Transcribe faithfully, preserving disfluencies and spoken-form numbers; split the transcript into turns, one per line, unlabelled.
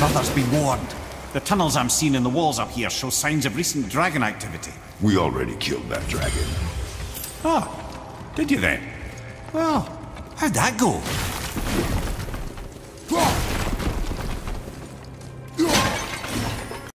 brothers be warned. The tunnels I'm seeing in the walls up here show signs of recent dragon activity.
We already killed that dragon.
Oh, did you then? Well, how'd that go?